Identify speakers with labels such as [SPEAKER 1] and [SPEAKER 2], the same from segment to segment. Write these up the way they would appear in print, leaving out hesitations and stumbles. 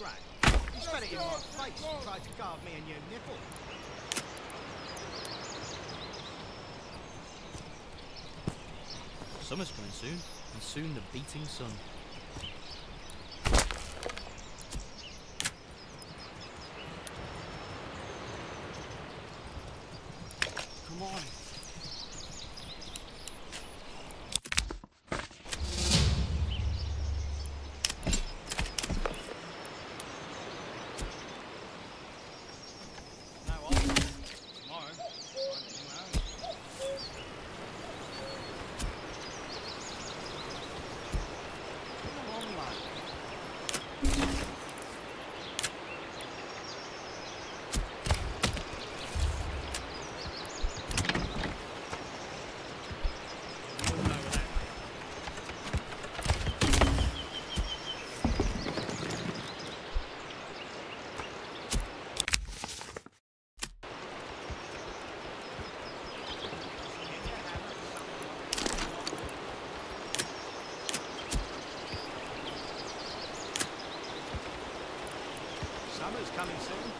[SPEAKER 1] scratch. You spat it in my face and tried to carve me a new nipple.
[SPEAKER 2] Summer's coming soon, and soon the beating sun. Come on.
[SPEAKER 1] Summer's coming soon.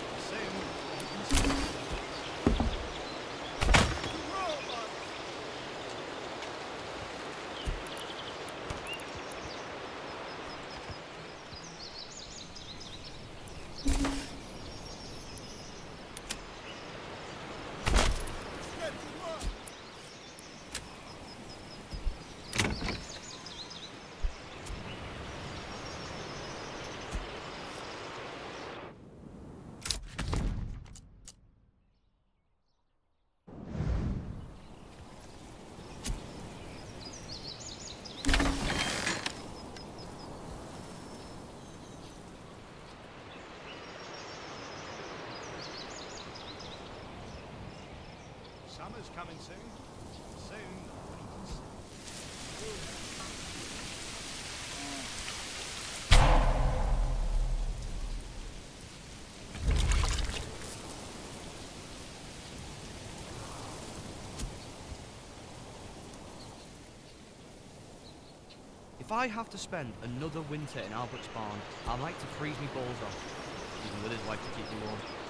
[SPEAKER 1] Summer's coming soon.
[SPEAKER 2] If I have to spend another winter in Albert's barn, I'd like to freeze me balls off, even with his wife to keep me warm.